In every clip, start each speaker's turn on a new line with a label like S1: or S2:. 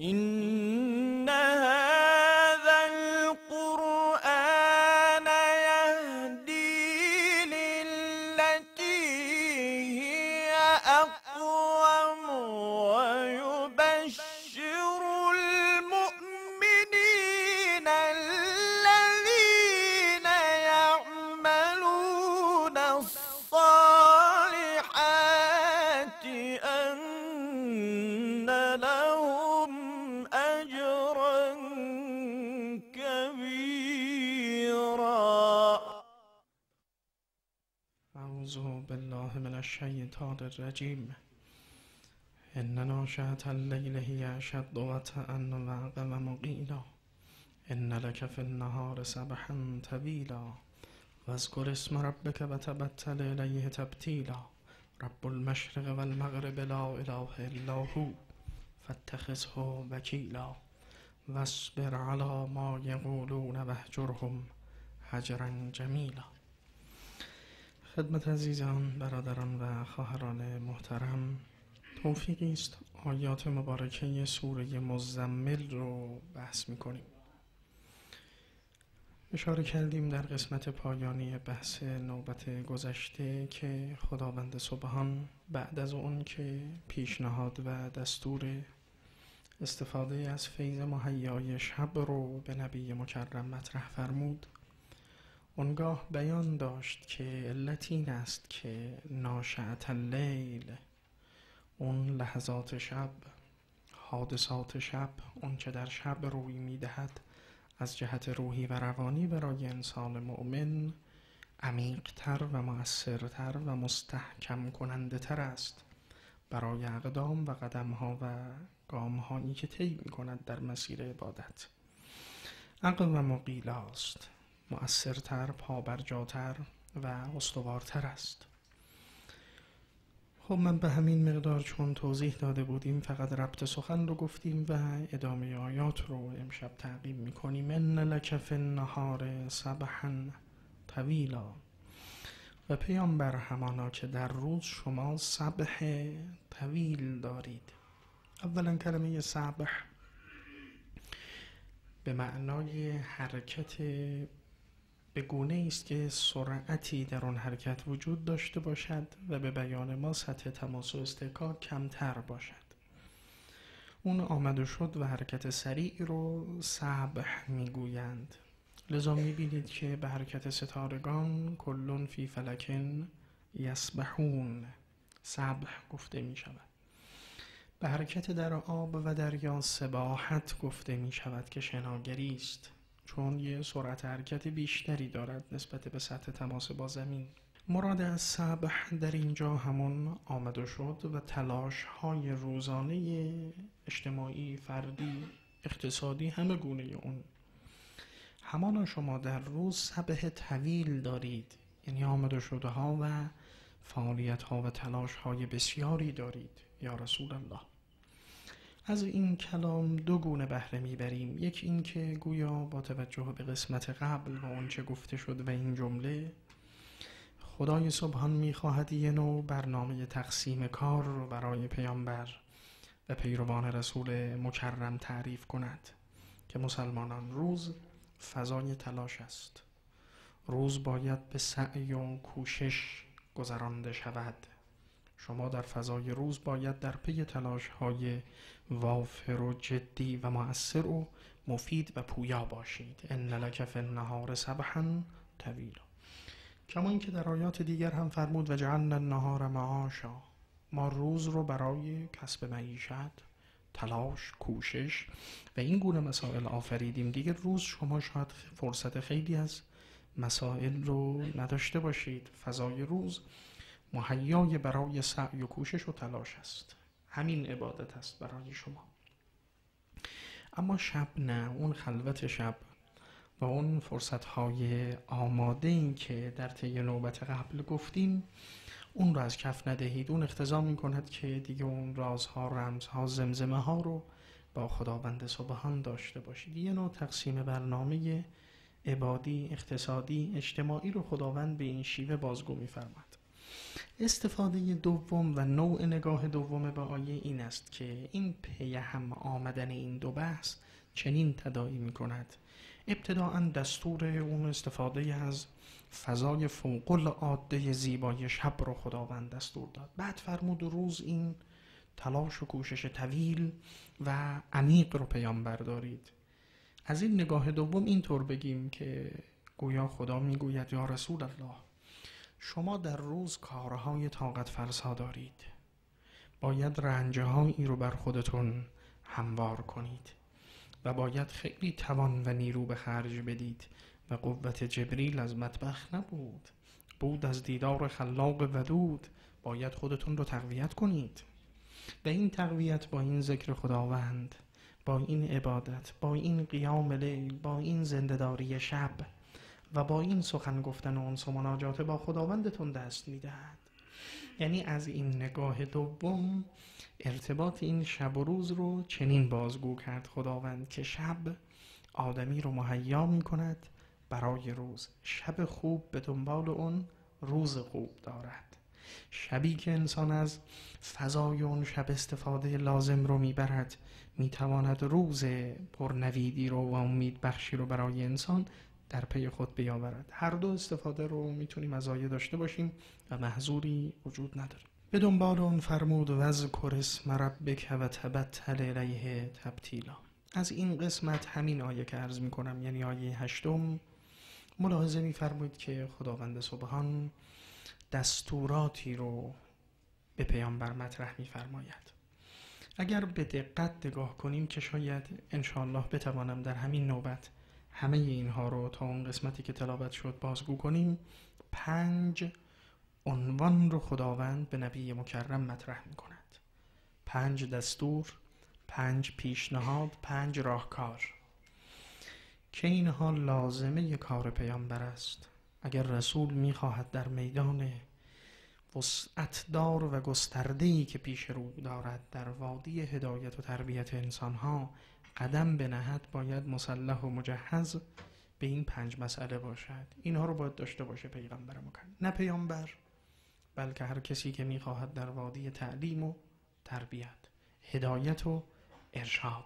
S1: إن هذا القرآن يهدي للتي هي أقوم ويبشر المؤمنين الذين يعملون الصالحات أن لهم أجرا كبيرا.
S2: أعوذ بالله من الشيطان الرجيم. إن ناشئة الليل هي أشد وطئا وأقوم قيلا. إن لك في النهار سبحا طويلا. واذكر اسم ربك وتبتل إليه تبتيلا. رب المشرق والمغرب لا إله إلا هو فاتخذه وكيلا. واصبر على ما يقولون واهجرهم هجرا جمیلا. خدمت عزیزان، برادران و خواهران محترم، توفیقی است آیات مبارکه سوره مزمل رو بحث می‌کنیم. اشاره کردیم در قسمت پایانی بحث نوبت گذشته که خداوند سبحان بعد از اون که پیشنهاد و دستور استفاده از فیض مهیای شب رو به نبی مکرم مطرح فرمود، اونگاه بیان داشت که علت این است که ناشئة اللیل، اون لحظات شب، حادثات شب، اون که در شب روی میدهد، از جهت روحی و روانی برای انسان مؤمن عمیق‌تر و مؤثرتر و مستحکم کننده تر است برای اقدام و قدم‌ها و گام‌هایی که طی می‌کند در مسیر عبادت. عقل و مقیلا است، مؤثرتر، پابرجاتر و استوارتر است. خب من به همین مقدار چون توضیح داده بودیم فقط ربط سخن رو گفتیم و ادامه آیات رو امشب تعقیب میکنیم. ان لک فی النهار سبحا طویلا. و پیامبر، همانا که در روز شما سبح طویل دارید. اولا کلمه سبح به معنای حرکت به گونه است که سرعتی در آن حرکت وجود داشته باشد و به بیان ما سطح تماس و استحکام کمتر باشد. اون آمد و شد و حرکت سریع رو سبح میگویند. لذا میبینید که به حرکت ستارگان کلون فی فلکن یسبحون سبح گفته میشود. به حرکت در آب و دریا سباحت گفته میشود که شناگری است، چون یه سرعت حرکت بیشتری دارد نسبت به سطح تماس با زمین. مراد از سبح در اینجا همون آمد و شد و تلاش های روزانه اجتماعی، فردی، اقتصادی، همه گونه اون. همانا شما در روز سبح طویل دارید، یعنی آمد و شده ها و فعالیت ها و تلاش های بسیاری دارید یا رسول الله. از این کلام دو گونه بهره میبریم. یک این که گویا با توجه به قسمت قبل و اون چه گفته شد و این جمله، خدای سبحان میخواهد یه نوع برنامه تقسیم کار رو برای پیامبر و پیروان رسول مکرم تعریف کند که مسلمانان روز فضای تلاش است. روز باید به سعی و کوشش گذرانده شود. شما در فضای روز باید در پی تلاش های وافر و جدی و مؤثر و مفید و پویا باشید. ان لک فی النهار سبحا طویلا. کما اینکه در آیات دیگر هم فرمود و جعلنا النهار معاشا، ما روز رو برای کسب معیشت، تلاش، کوشش و این گونه مسائل آفریدیم. دیگه روز شما شاید فرصت خیلی از مسائل رو نداشته باشید. فضای روز مهیای برای سعی و کوشش و تلاش است. همین عبادت است برای شما. اما شب نه، اون خلوت شب و اون فرصت‌های آماده این که در طی نوبت قبل گفتیم، اون رو از کف ندهید. اون اقتضا می‌کند که دیگه اون رازها، رمزها، زمزمه ها رو با خداوند سبحان داشته باشید. یه نوع تقسیم برنامه عبادی، اقتصادی، اجتماعی رو خداوند به این شیوه بازگو می‌فرماید. استفاده دوم و نوع نگاه دوم به آیه این است که این پی هم آمدن این دو بحث چنین تداعی می کند. ابتداءً دستور اون استفاده از فضای فوق العاده زیبای شب رو خداوند دستور داد. بعد فرمود روز این تلاش و کوشش طویل و عمیق رو پیامبر دارید. از این نگاه دوم اینطور بگیم که گویا خدا میگوید یا رسول الله، شما در روز کارهای طاقت فرسا دارید، باید رنجهایی رو بر خودتون هموار کنید و باید خیلی توان و نیرو به خرج بدید و قوت جبریل از مطبخ نبود، بود از دیدار خلاق ودود. باید خودتون رو تقویت کنید و این تقویت با این ذکر خداوند، با این عبادت، با این قیام لیل، با این زنده‌داری شب و با این سخن گفتن و انس و مناجات با خداوندتون دست میدهد. یعنی از این نگاه دوم ارتباط این شب و روز رو چنین بازگو کرد خداوند که شب آدمی رو مهیا می کند برای روز. شب خوب به دنبال اون روز خوب دارد. شبی که انسان از فضای اون شب استفاده لازم رو میبرد، میتواند روز پرنویدی رو و امید بخشی رو برای انسان در پی خود بیاورد. هر دو استفاده رو میتونیم از آیه داشته باشیم و محظوری وجود نداره. به دنبال اون فرمود واذکر اسم ربک و تبتل الیه تبتیلا. از این قسمت همین آیه که عرض میکنم، یعنی آیه 8، ملاحظه میفرمایید که خداوند سبحان دستوراتی رو به پیامبر مطرح میفرماید. اگر به دقت نگاه کنیم که شاید انشاءالله بتوانم در همین نوبت همه اینها رو تا اون قسمتی که تلاوت شد بازگو کنیم، 5 عنوان رو خداوند به نبی مکرم مطرح می کند. 5 دستور، 5 پیشنهاد، 5 راهکار که اینها لازمه کار پیامبر است. اگر رسول می خواهد در میدان وسعتدار و گسترده‌ای که پیش رو دارد در وادی هدایت و تربیت انسانها قدم بنهد، باید مسلح و مجهز به این 5 مسئله باشد. اینها رو باید داشته باشه پیغمبر مکرم، نه پیامبر بلکه هر کسی که میخواهد در وادی تعلیم و تربیت، هدایت و ارشاد.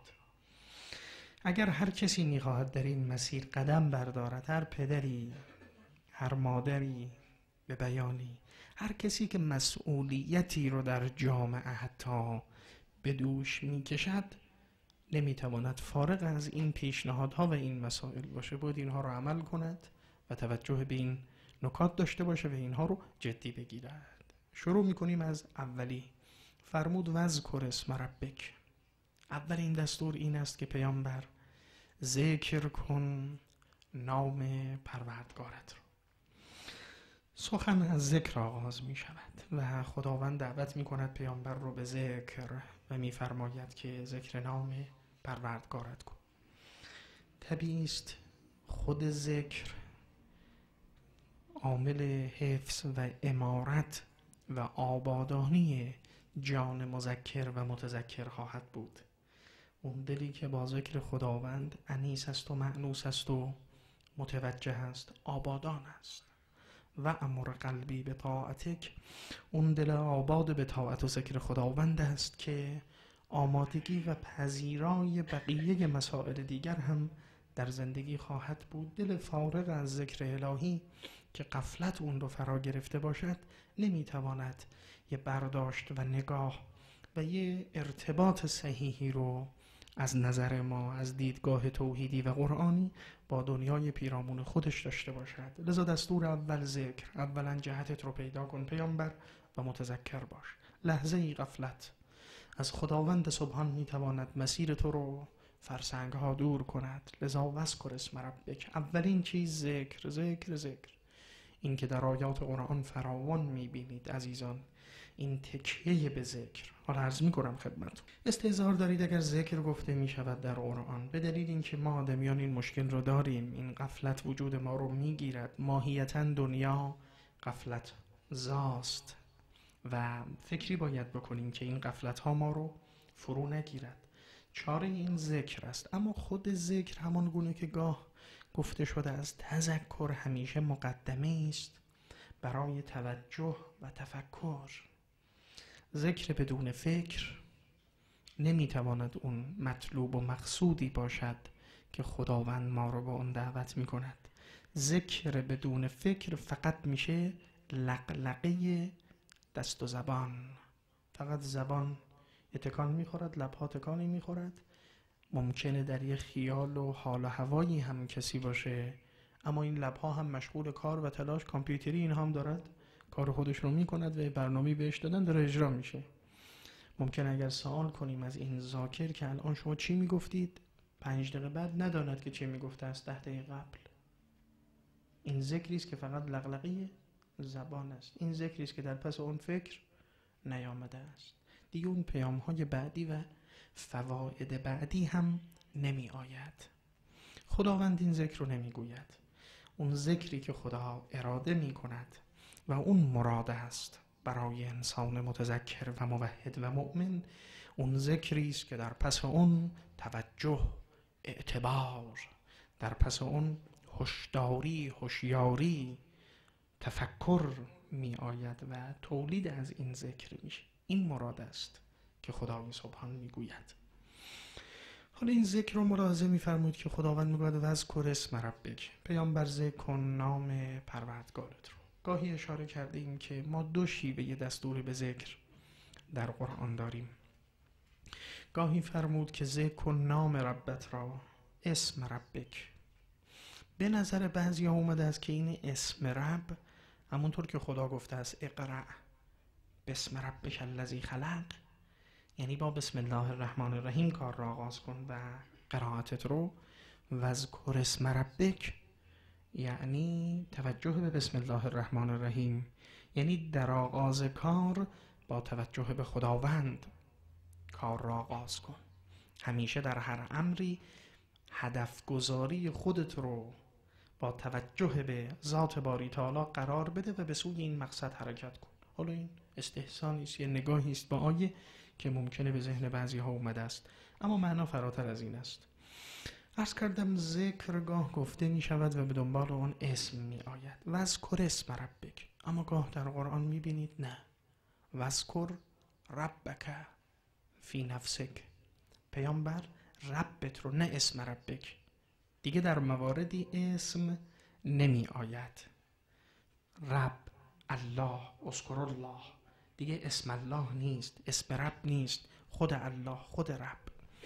S2: اگر هر کسی میخواهد در این مسیر قدم بردارد، هر پدری، هر مادری به بیانی، هر کسی که مسئولیتی رو در جامعه حتی به دوش میکشد، نمیتواند فارغ از این پیشنهادها و این مسائل باشه. باید اینها رو عمل کند و توجه به این نکات داشته باشه و اینها رو جدی بگیرد. شروع میکنیم از اولی. فرمود واذکر اسم ربک. اول این دستور این است که پیامبر ذکر کن نام پروردگارت رو. سخن از ذکر آغاز می شود و خداوند دعوت می کند پیامبر رو به ذکر و می فرماید که ذکر نام پروردگارت کن. طبیعی است خود ذکر عامل حفظ و امارت و آبادانی جان مذکر و متذکر خواهد بود. اون دلی که با ذکر خداوند انیس است و مأنوس است و متوجه است، آبادان است. و امر قلبی به طاعتک، اون دل آباد به طاعت و ذکر خداوند است که آمادگی و پذیرای بقیه مسائل دیگر هم در زندگی خواهد بود. دل فارغ از ذکر الهی که غفلت اون رو فرا گرفته باشد، نمیتواند یه برداشت و نگاه و یه ارتباط صحیحی رو از نظر ما از دیدگاه توحیدی و قرآنی با دنیای پیرامون خودش داشته باشد. لذا دستور اول ذکر. اولا جهتت رو پیدا کن پیامبر و متذکر باش. لحظه ای غفلت از خداوند سبحان میتواند مسیر تو رو فرسنگ ها دور کند. لذا واذکر اسم ربک. اولین چیز ذکر ذکر ذکر. این که در آیات قرآن فراوان میبینید عزیزان، این تکیه به ذکر. حالا عرض میکنم خدمتتون، استحضار دارید اگر ذکر گفته میشود در قرآن، به دلیل اینکه ما آدمیان این مشکل رو داریم، این غفلت وجود ما رو میگیرد. ماهیتا دنیا غفلت زاست و فکری باید بکنیم که این غفلت ها ما رو فرو نگیرد. چاره این ذکر است. اما خود ذکر همان گونه که گاه گفته شده از تذکر همیشه مقدمه است برای توجه و تفکر. ذکر بدون فکر نمیتواند اون مطلوب و مقصودی باشد که خداوند ما رو به اون دعوت میکند. ذکر بدون فکر فقط میشه لقلقه دست و زبان. فقط زبان تکان میخورد، لبها تکانی میخورد. ممکنه در یه خیال و حال و هوایی هم کسی باشه، اما این لبها هم مشغول کار و تلاش کامپیوتری این هم دارد، کار خودش رو میکند و برنامه بهش دادن داره اجرا میشه. ممکن اگر سوال کنیم از این ذاکر که الان شما چی میگفتید، 5 دقیقه بعد نداند که چی میگفته است 10 دقیقه قبل. این ذکری است که فقط لغلقه زبان است. این ذکری است که در پس اون فکر نیامده است. دیگه اون پیام‌های بعدی و فواید بعدی هم نمی آید. خداوند این ذکر رو نمی گوید. اون ذکری که خدا اراده می کند و اون مراد است برای انسان متذکر و موحد و مؤمن، اون ذکری است که در پس اون توجه، اعتبار، در پس اون هوشداری، هوشیاری، تفکر می آید و تولید از این ذکر میشه. این مراد است که خدای سبحان میگوید. حالا این ذکر رو ملاحظه میفرمایید که خداوند میگوید واذکر اسم ربک، پیامبر ذکر کن نام پروردگارت رو. گاهی اشاره کردیم که ما 2 شیوه دستور به ذکر در قرآن داریم. گاهی فرمود که ذکر کن نام ربت را، اسم ربک. به نظر بعضی ها اومده است که این اسم رب همونطور که خدا گفته است اقرأ بسم ربک الذی خلق، یعنی با بسم الله الرحمن الرحیم کار را آغاز کن و قرائتت رو. واذکر اسم ربک یعنی توجه به بسم الله الرحمن الرحیم، یعنی در آغاز کار با توجه به خداوند کار را آغاز کن. همیشه در هر امری هدف گذاری خودت رو با توجه به ذات باری تعالی قرار بده و به سوی این مقصد حرکت کن. حالا این استحسانی است، یه نگاهی است با آیه که ممکنه به ذهن بعضی ها اومده است، اما معنا فراتر از این است. عرض کردم ذکر گاه گفته می شود و به دنبال اون اسم می آید. واذکر اسم ربک، اما گاه در قرآن می بینید نه، واذکر ربک فی نفسک، پیامبر ربت رو، نه اسم ربک. دیگه در مواردی اسم نمی آید. رب، الله، اذکر الله، دیگه اسم الله نیست، اسم رب نیست، خود الله، خود رب.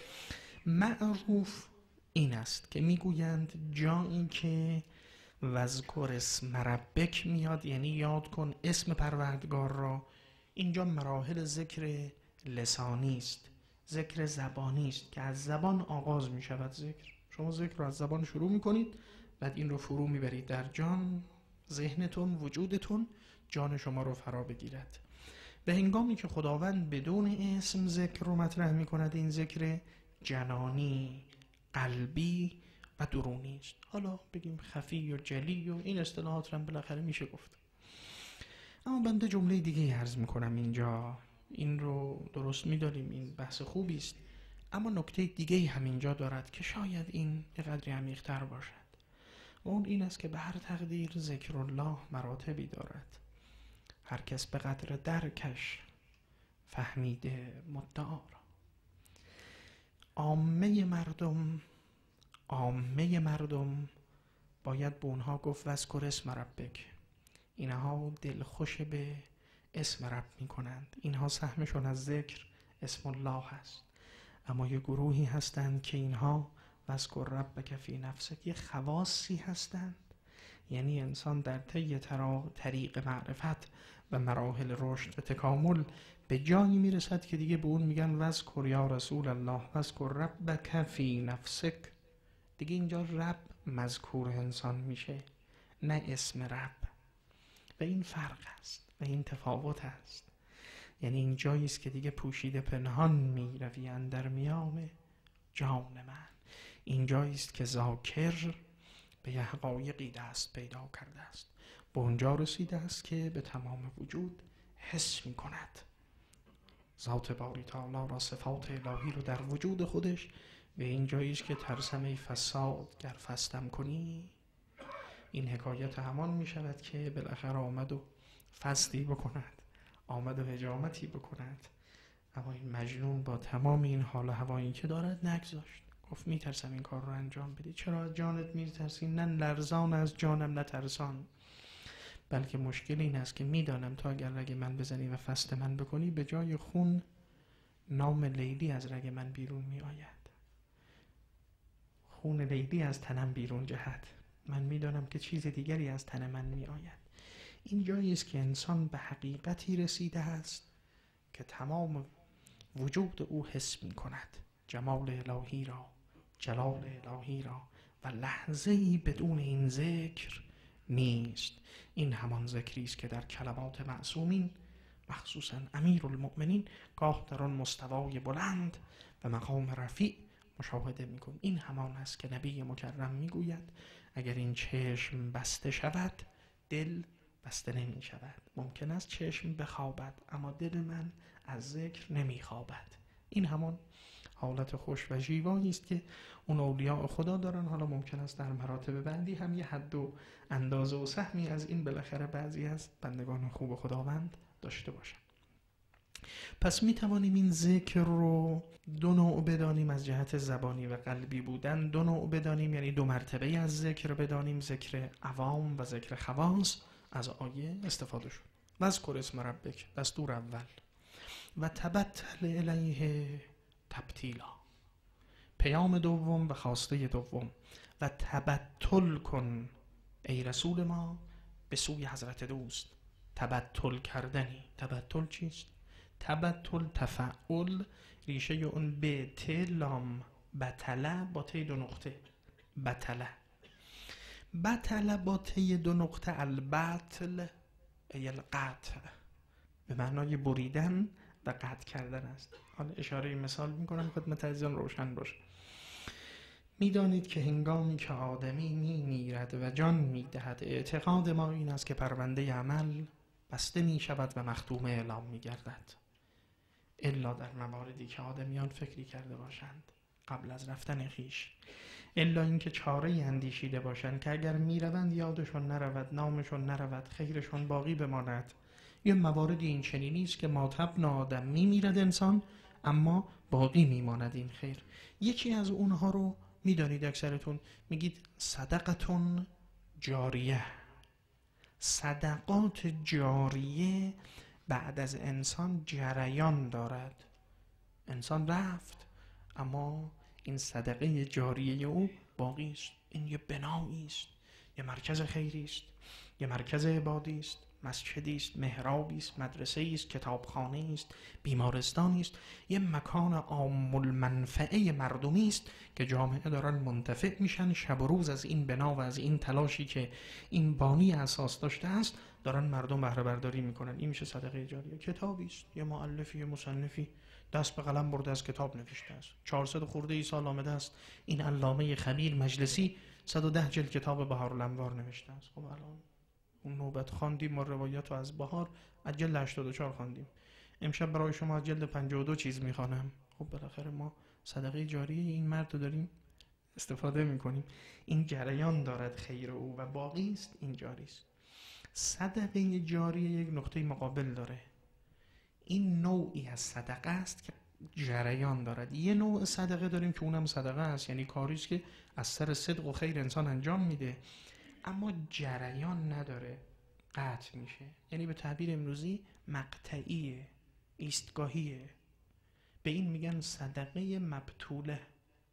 S2: معروف این است که میگویند جایی که واذکر اسم ربک میاد یعنی یاد کن اسم پروردگار را، اینجا مراحل ذکر لسانی است، ذکر زبانی است که از زبان آغاز می شود ذکر. شما ذکر رو از زبان شروع می کنید، بعد این رو فرو می برید در جان، ذهنتون، وجودتون جان شما رو فرا بگیرد. به هنگامی که خداوند بدون اسم ذکر رو مطرح می کند، این ذکر جنانی، قلبی و درونی است. حالا بگیم خفی و جلی و این اصطلاحات رو هم بالاخره میشه گفت. اما بنده جمله دیگه عرض می کنم اینجا، این رو درست می داریم، این بحث خوبی است، اما نکته دیگه هم اینجا دارد که شاید این یه قدری عمیق‌تر باشد. اون این است که به هر تقدیر ذکر الله مراتبی دارد. هر کس به قدر درکش فهمیده مدعا را. عامه مردم باید به اونها گفت واذکر اسم ربک. اینها دلخوش به اسم رب می کنند، اینها سهمشون از ذکر اسم الله هست. اما یه گروهی هستند که اینها واذکر ربک فی نفسک، یه خواصی هستند، یعنی انسان در طی طریق معرفت و مراحل رشد و تکامل به جایی میرسد که دیگه به اون میگن واذکر یا رسول الله واذکر ربک فی نفسک. دیگه اینجا رب مذکور انسان میشه، نه اسم رب. و این فرق است و این تفاوت است. یعنی این جایی است که دیگه پوشیده پنهان میروی اندر میان جان من. این جایی است که ذاکر به یه حقایقی دست پیدا کرده است، به اونجا رسیده است که به تمام وجود حس می کند ذات باری تعالی را، صفات الهی رو در وجود خودش. به این جایی است که ترسم ای فساد گر فستم کنی، این حکایت همان می شود که بالاخره آمد و فستی بکند، آمد و حجامتی بکند، اما این مجنون با تمام این حال و هوایی که دارد نگذاشت. گفت میترسم این کار رو انجام بدی. چرا از جانت میترسی؟ نه لرزان از جانم نه ترسان، بلکه مشکل این است که میدانم تا اگر رگ من بزنی و فست من بکنی، به جای خون نام لیلی از رگ من بیرون می آید، خون لیلی از تنم بیرون جهد. من میدانم که چیز دیگری از تن من می آید. این جایی است که انسان به حقیقتی رسیده است که تمام وجود او حس می کند جمال الهی را، جلال الهی را، و لحظه ای بدون این ذکر نیست. این همان ذکری است که در کلمات معصومین، مخصوصا امیرالمؤمنین، گاه در آن مستوای بلند و مقام رفیع مشاهده می‌کنیم. این همان است که نبی مکرم میگوید اگر این چشم بسته شود، دل بسته نمی شود. ممکن است چشم بخوابد اما دل من از ذکر نمی خوابد. این همان حالت خوش و ژیوایی است که اون اولیاء خدا دارن. حالا ممکن است در مراتب بعدی هم یه حد و اندازه و سهمی از این بالاخره بعضی از بندگان خوب خداوند داشته باشن. پس می توانیم این ذکر رو دو نوع بدانیم از جهت زبانی و قلبی بودن. دو نوع بدانیم یعنی دو مرتبه از ذکر بدانیم، ذکر عوام و ذکر خواص. از آیه استفاده شد. واذکر اسم ربک، دستور اول، و تبتل الیه تبتیلا، پیام دوم و خواسته دوم، و تبتل کن ای رسول ما به سوی حضرت دوست. تبتل کردنی. تبتل چیست؟ تبتل تفعل، ریشه اون به تلام بطله با تی دو نقطه، بطله. بطله با تی دو نقطه، البطل ای القطع، به معنای بریدن و قطع کردن است. حالا اشاره مثال میکنم خدمت عزیزان روشن باشه. میدانید که هنگامی که آدمی میمیرد و جان میدهد، اعتقاد ما این است که پرونده عمل بسته میشود و مختوم اعلام میگردد، الا در مواردی که آدمیان فکری کرده باشند قبل از رفتن خیش، الا اینکه چاره‌ای اندیشیده باشند که اگر میروند یادشون نرود، نامشون نرود، خیرشون باقی بماند. یه مواردی این چنینی است که ماتبن آدم میمیرد انسان اما باقی میماند این خیر. یکی از اونها رو میدانید اکثرتون میگید صدقتون جاریه. صدقات جاریه بعد از انسان جریان دارد. انسان رفت اما این صدقه جاریه او باقی است. این یه بنایی است، یه مرکز خیری است، یه مرکز عبادی است، مسجدی است، محرابی است، مدرسه‌ای است، کتابخانه‌ای است، بیمارستانی است، یه مکان عام المنفعه مردمی است که جامعه دارن منتفع میشن شب و روز از این بنا و از این تلاشی که این بانی اساس داشته است دارن مردم بهره برداری میکنن. این میشه صدقه جاریه. کتابی است، یه مؤلفی، یه مصنفی دست به قلم برده از کتاب نوشته است، 400 خورده ای سال آمده است این علامه خبیر مجلسی 110 جلد کتاب بهارالانوار نوشته است. خب الان اون نوبت خواندیم ما روایت رو از بهار از جلد 84 خواندیم، امشب برای شما از جلد 52 چیز میخوانم. خب بالاخره ما صدقه جاریه این مرد رو داریم استفاده میکنیم. این جریان دارد خیر او و باقی است، این جاری است. صدقه جاریه یک نقطه مقابل داره. این نوعی از صدقه است که جریان دارد. یه نوع صدقه داریم که اونم صدقه است، یعنی کاری است که از سر صدق و خیر انسان انجام میده اما جریان نداره، قطع میشه. یعنی به تعبیر امروزی مقطعیه، ایستگاهیه. به این میگن صدقه مبتوله.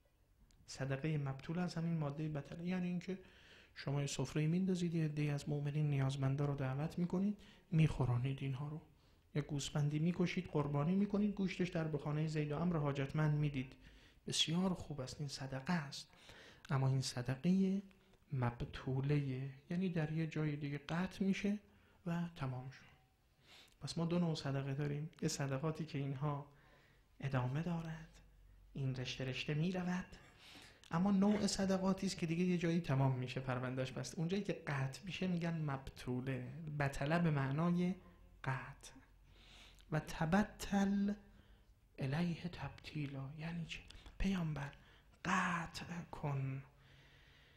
S2: صدقه مبتوله از همین ماده بطله، یعنی اینکه شما یه سفره میندازید، یه عده از مؤمنین نیازمندا رو دعوت میکنید، میخورانید اینها رو، یا گوسفندی میکشید قربانی میکنید، گوشتش در بخانه زید و عمرو حاجتمند میدید. بسیار خوب است، این صدقه است. اما این صدقه مبتوله، یعنی در یه جای دیگه قطع میشه و تمام شد. پس ما دو نوع صدقه داریم. یه صدقاتی که اینها ادامه دارد، این رشته رشته میرود، اما نوع صدقاتی است که دیگه یه جایی تمام میشه، پروندهش بسته. اونجایی که قطع میشه میگن مبتوله. بطله به معنای قطع. و تبتل الیه تبتیلا، یعنی چی؟ پیامبر قطع کن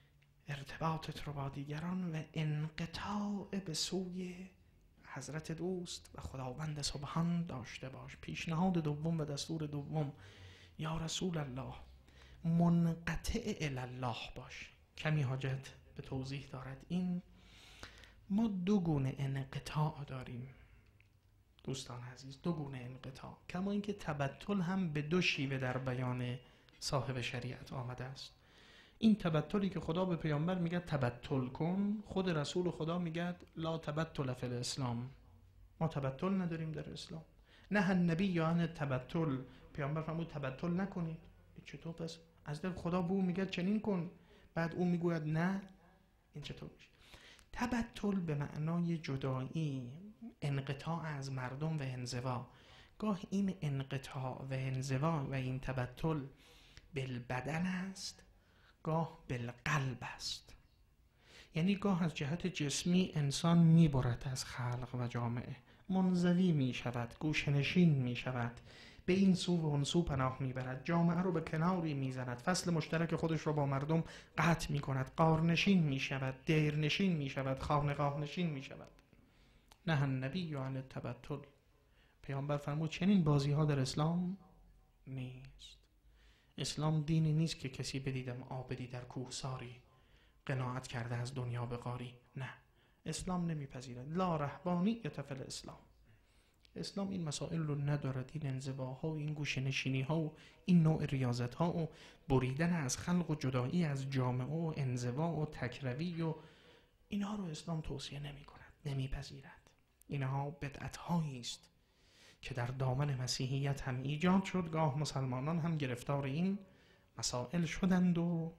S2: ارتباطت رو با دیگران و انقطاع به سوی حضرت دوست و خداوند سبحان داشته باش. پیشنهاد دوم و دستور دوم، یا رسول الله منقطع الله باش. کمی حاجت به توضیح دارد. این ما دو گونه انقطاع داریم دوستان عزیز، دو گونه انقطاع. کما اینکه تبتل هم به دو شیوه در بیان صاحب شریعت آمده است. این تبتلی که خدا به پیامبر میگه تبتل کن، خود رسول خدا میگه لا تبتل فی الاسلام، ما تبتل نداریم در اسلام. نه النبی یا تبتل، پیامبر فرمود تبتل نکنید. چطور پس از دل خدا به او میگه چنین کن، بعد او میگوید نه؟ این چطور میشه؟ تبتل به معنای جدایی، انقطاع از مردم و انزوا. گاه این انقطاع و انزوا و این تبتل بالبدن است، گاه بالقلب است. یعنی گاه از جهت جسمی انسان میبرد از خلق و جامعه، منزوی میشود، گوشنشین میشود، به این سو و اون سو پناه میبرد، جامعه رو به کناری میزند، فصل مشترک خودش رو با مردم قطع میکند، غارنشین میشود، دیرنشین میشود، خانقاه نشین میشود. نه النبی عن التبتل، پیامبر فرمود چنین بازی ها در اسلام نیست. اسلام دینی نیست که کسی بدیدم آبدی در کوهساری قناعت کرده از دنیا به قاری. نه، اسلام نمیپذیرد. لا رهبانیت فی الاسلام. اسلام این مسائل رو ندارد. این انزواها و این گوشنشینی ها و این نوع ریاضت ها و بریدن از خلق و جدایی از جامعه و انزوا و تکروی و اینها رو اسلام توصیه نمی کند، نمیپذیرد. اینها بدعت هایی است که در دامن مسیحیت هم ایجاد شد. گاه مسلمانان هم گرفتار این مسائل شدند و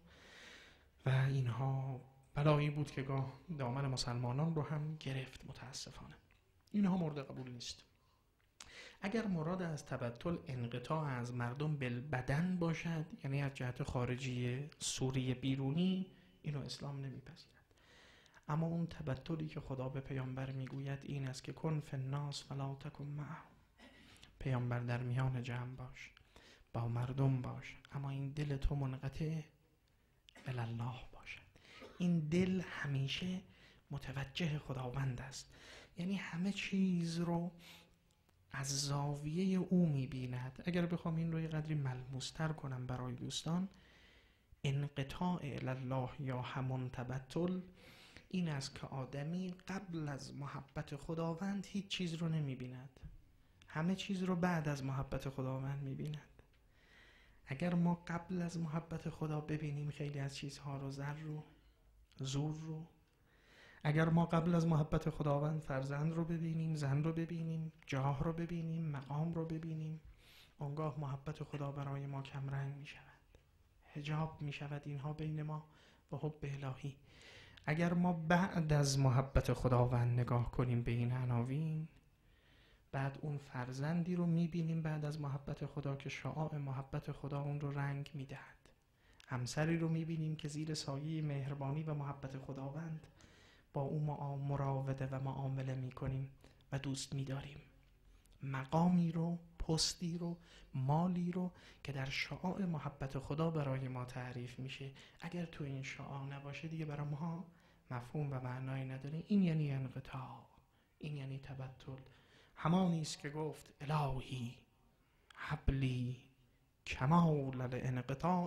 S2: اینها بلایی بود که گاه دامن مسلمانان رو هم گرفت. متاسفانه اینها مورد قبول نیست. اگر مراد از تبتل انقطاع از مردم بالبدن باشد، یعنی از جهت خارجی سوری بیرونی، اینو اسلام نمیپذیرد. اما اون تبتلی که خدا به پیامبر میگوید این است که کن فی الناس ولا تکن معهم، پیامبر در میان جمع باش، با مردم باش، اما این دل تو منقطع الله باشد. این دل همیشه متوجه خداوند است، یعنی همه چیز رو از زاویه او میبیند. اگر بخوام این رو یه قدری ملموستر کنم برای دوستان، انقطاع الله یا همون تبتل این است که آدمی قبل از محبت خداوند هیچ چیز رو نمیبیند، همه چیز رو بعد از محبت خداوند میبیند. اگر ما قبل از محبت خدا ببینیم خیلی از چیزها رو، زر رو، زور رو، اگر ما قبل از محبت خداوند فرزند رو ببینیم، زن رو ببینیم، جاه رو ببینیم، مقام رو ببینیم، اونگاه محبت خدا برای ما کمرنگ می شود، حجاب می شود اینها بین ما و حب الهی. اگر ما بعد از محبت خداوند نگاه کنیم به این عناوین، بعد اون فرزندی رو می بینیم بعد از محبت خدا که شعاع محبت خدا اون رو رنگ می دهد، همسری رو می بینیم که زیر سایه مهربانی و محبت خداوند با او مراوده و معامله می کنیم و دوست می داریم، مقامی رو، پستی رو، مالی رو که در شعاع محبت خدا برای ما تعریف میشه. اگر تو این شعاع نباشه دیگه برای ما مفهوم و معنایی نداره. این یعنی انقطاع، این یعنی تبتل. همانی است که گفت الهی حبلی کمال الانقطاع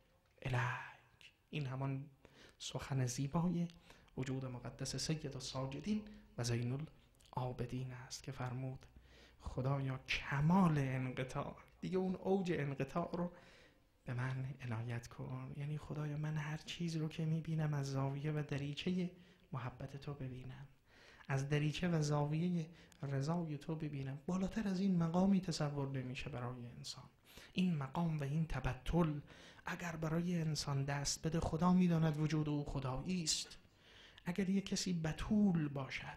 S2: الیک. این همان سخن زیبای وجود مقدس سید الساجدین و زین العابدین است که فرمود خدایا کمال انقطاع، دیگه اون اوج انقطاع رو به من عنایت کن. یعنی خدایا من هر چیز رو که میبینم از زاویه و دریچه محبت تو ببینم، از دریچه و زاویه رضای تو ببینم. بالاتر از این مقامی تصور نمیشه برای انسان. این مقام و این تبتل اگر برای انسان دست بده، خدا میداند وجود او خدایی است. اگر یک کسی بتول باشد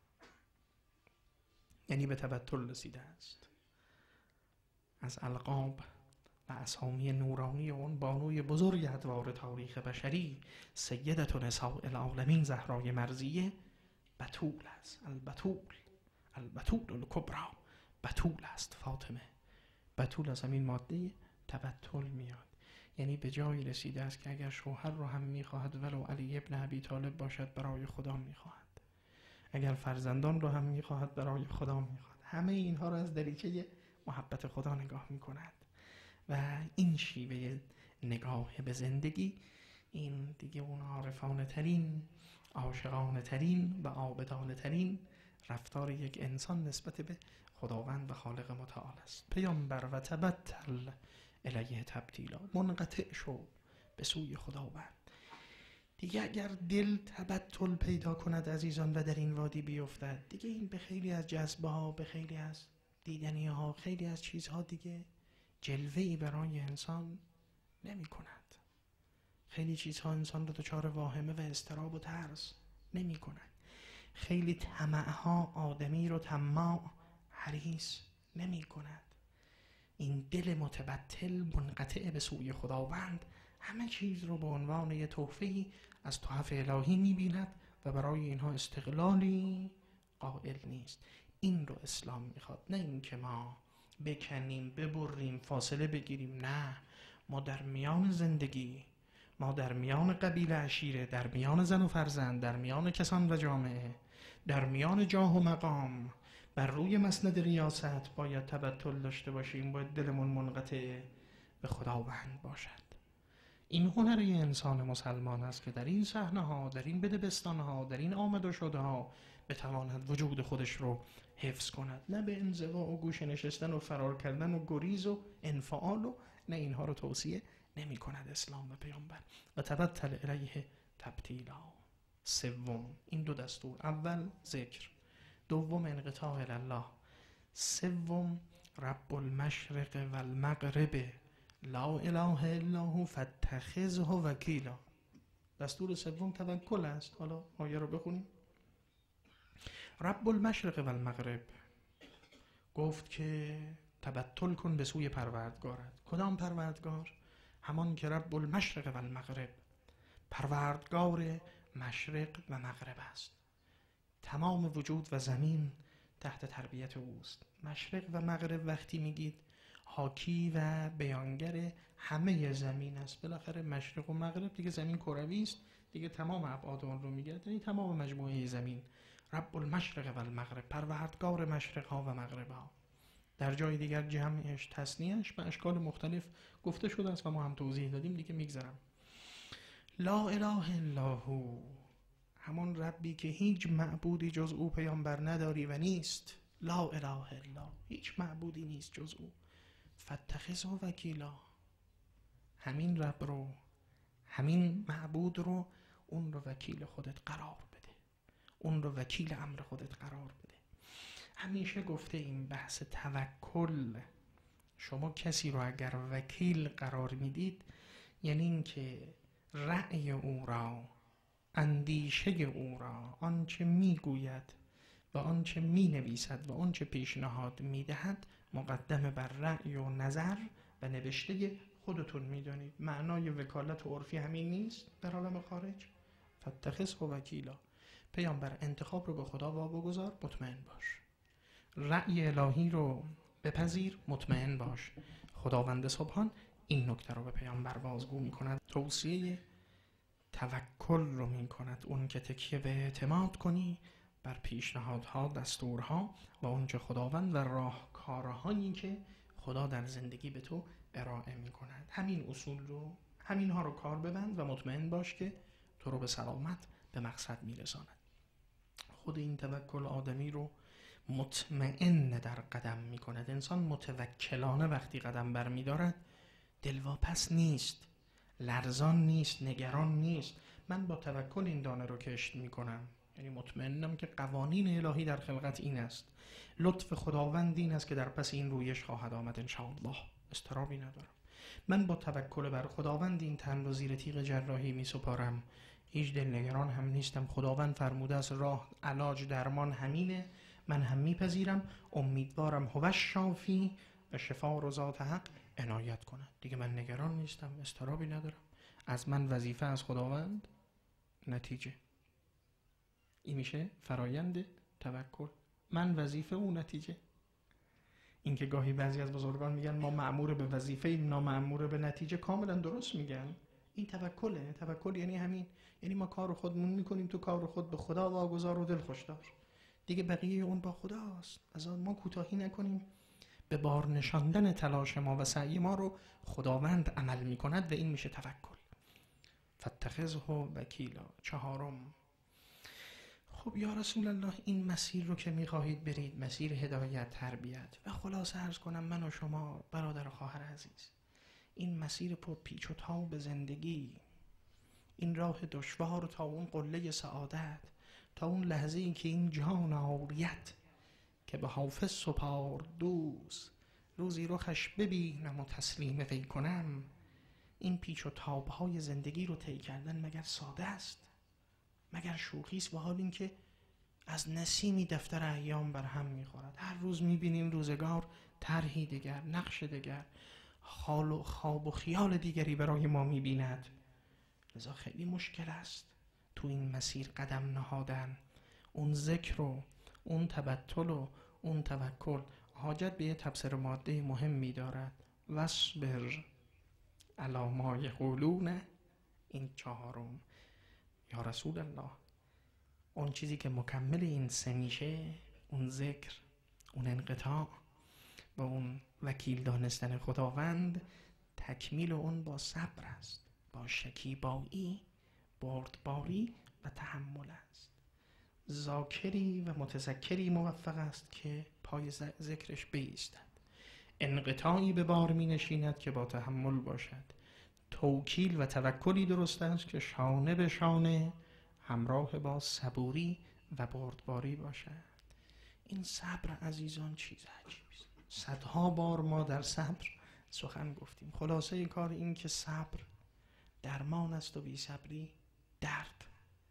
S2: یعنی به تبتل رسیده است. از القاب و اسامی نورانی اون بانوی بزرگ ادوار تاریخ بشری سیدت نساء العالمین زهرای مرضیه بتول است. البتول الکبری، بتول است فاطمه. بتول از همین ماده تبتل میاد. یعنی به جایی رسیده است که اگر شوهر رو هم میخواهد ولو علی ابن ابی طالب باشد برای خدا میخواهد، اگر فرزندان رو هم میخواهد برای خدا میخواهد، همه اینها رو از دریچه محبت خدا نگاه میکند. و این شیوه نگاه به زندگی، این دیگه اون عارفانه ترین، عاشقانه ترین و عابدانه ترین رفتار یک انسان نسبت به خداوند و خالق متعال است. پیامبر و تبتل الیه تبتیلا، منقطع شو به سوی خداوند. دیگه اگر دل تبتل پیدا کند عزیزان و در این وادی بیفتد، دیگه این به خیلی از جذبه ها، به خیلی از دیدنی ها، خیلی از چیزها دیگه جلوه‌ای برای انسان نمی کند. خیلی چیزها انسان رو دچار واهمه و اضطراب و ترس نمی کند. خیلی طمعها آدمی رو طماع حریص نمی کند. این دل متبتل منقطع به سوی خداوند همه چیز رو به عنوان یه تحفه‌ای از تحف الهی می بیند و برای اینها استقلالی قائل نیست. این رو اسلام میخواد، نه این که ما بکنیم، ببریم، فاصله بگیریم. نه، ما در میان زندگی، ما در میان قبیله عشیره، در میان زن و فرزند، در میان کسان و جامعه، در میان جاه و مقام، بر روی مسند ریاست باید تبتل داشته باشیم، باید دلمون منقطع به خداوند باشد. این هنر انسان مسلمان است که در این صحنه ها، در این بدبستان ها، در این آمد و شده ها بتواند وجود خودش رو حفظ کند، نه به انزوا و گوشه نشستن و فرار کردن و گریز و انفعال، و نه، اینها رو توصیه نمی کند اسلام و پیامبر. و تبتل الیه تبتیلا. سوم، این دو دستور، اول ذکر، دوم انقطاع الله، سوم رب المشرق و المغرب لا اله الا هو فاتخذه وکیلا. دستور سوم توکل است. حالا آیه رو بخونیم. رب المشرق و المغرب گفت که تبتل کن به سوی پروردگارت. کدام پروردگار؟ همان که رب المشرق و المغرب، پروردگار مشرق و مغرب است. تمام وجود و زمین تحت تربیت اوست. مشرق و مغرب وقتی میگید حاکی و بیانگر همه زمین است. بالاخره مشرق و مغرب دیگه زمین کروی است، دیگه تمام ابعاد اون رو میگه، یعنی تمام مجموعه زمین. رب المشرق و المغرب، پروردگار مشرق ها و مغرب ها. در جای دیگر جمعش، تثنیه‌اش به اشکال مختلف گفته شده است و ما هم توضیح دادیم، دیگه میگذرم. لا اله الا هو، همون ربی که هیچ معبودی جز او پیامبر نداری و نیست. لا اله الا، هیچ معبودی نیست جز او. فاتخذه وکیلا، همین رب رو، همین معبود رو، اون رو وکیل خودت قرار بده، اون رو وکیل امر خودت قرار بده. همیشه گفته این بحث توکل، شما کسی رو اگر وکیل قرار میدید، یعنی این که رأی او را، اندیشه او را، آنچه میگوید و آنچه مینویسد و آنچه پیشنهاد میدهد مقدم بر رأی و نظر و نوشته خودتون میدانید. معنای وکالت و عرفی همین نیست در عالم خارج؟ فاتخذه وکیلا، پیامبر انتخاب رو به خدا واگذار، مطمئن باش. رأی الهی رو بپذیر، مطمئن باش. خداوند سبحان این نکته رو به پیامبر بازگو میکند، توصیه توکل رو میکند، اون که تکیه به اعتماد کنی بر پیشنهادها، دستورها و اونچه خداوند و راهکارهایی که خدا در زندگی به تو ارائه میکند. همین اصول رو، همین ها رو کار ببند و مطمئن باش که تو رو به سلامت به مقصد میرساند. خود این توکل آدمی رو مطمئن در قدم میکند. انسان متوکلانه وقتی قدم برمیدارد دلواپس نیست، لرزان نیست، نگران نیست. من با توکل این دانه رو کشت میکنم، یعنی مطمئنم که قوانین الهی در خلقت این است، لطف خداوند این است که در پس این رویش خواهد آمد انشاءالله، اضطرابی ندارم. من با توکل بر خداوند این تن رو زیر تیغ جراحی می سپارم، هیچ دلنگران هم نیستم. خداوند فرموده است راه، علاج، درمان همینه، من هم میپذیرم، امیدوارم هو شافی و شفا رو ذات حق عنایت کنه. دیگه من نگران نیستم، اضطرابی ندارم. از من وظیفه، از خداوند نتیجه. این میشه فرایند توکل. من وظیفه، او نتیجه. این که گاهی بعضی از بزرگان میگن ما مأمور به وظیفه ایم، نامأمور به نتیجه، کاملا درست میگن. این توکله. توکل یعنی همین، یعنی ما کار خودمون میکنیم، تو کار خود به خدا واگذار و دل خوش دار، دیگه بقیه اون با خداست. از آن ما کوتاهی نکنیم، به بار نشاندن تلاش ما و سعی ما رو خداوند عمل میکند و این میشه توکل. فاتخذه وکیلا. چهارم، خب یا رسول الله این مسیر رو که میخواهید برید، مسیر هدایت، تربیت و خلاصه عرض کنم من و شما برادر و خواهر عزیز، این مسیر پر پیچ و تاب زندگی، این راه دشوار تا اون قله سعادت، تا اون لحظه ای که این جان عاریت که به حافظ سپار دوست، روزی رخش ببینم و تسلیم وی کنم، این پیچ و تابهای زندگی رو طی کردن مگر ساده است؟ مگر شوخی است؟ و حال این که از نسیمی دفتر ایام بر هم میخورد. هر روز میبینیم روزگار طرحی دیگر، نقش دیگر، خواب و خیال دیگری برای ما میبیند. لذا خیلی مشکل است تو این مسیر قدم نهادن. اون ذکر و اون تبتل و اون توکل حاجت به یه تبصره ماده مهمی دارد. واصبر علی ما یقولون. این چهارم. یا رسول الله اون چیزی که مکمل این سه میشه، اون ذکر، اون انقطاع و اون وکیل دانستن خداوند، تکمیل اون با صبر است، با شکیبایی، بردباری و تحمل است. ذاکری و متذکری موفق است که پای ذکرش بایستد، انقطاعی به بار می نشیند که با تحمل باشد، توکیل و توکلی درست است که شانه به شانه همراه با صبوری و بردباری باشد. این صبر عزیزان چیز عجیبی است. صدها بار ما در صبر سخن گفتیم. خلاصه کار این که صبر درمان است و بی صبری درد.